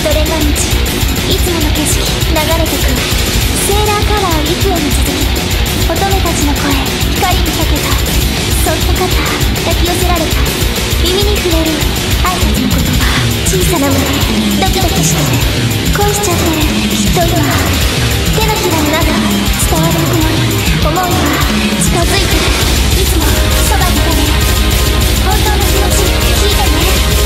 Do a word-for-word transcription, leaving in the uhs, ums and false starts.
それが道、いつもの景色流れてく。セーラーカラー幾重に続き、乙女たちの声光にかけた。そっと肩抱き寄せられた。耳に触れる挨拶の言葉、小さな胸ドキドキして恋しちゃってる。きっと今手のひらになんか伝わるぬくもり、思いが近づいてる。いつもそばにいてね。本当の気持ち聞いてね。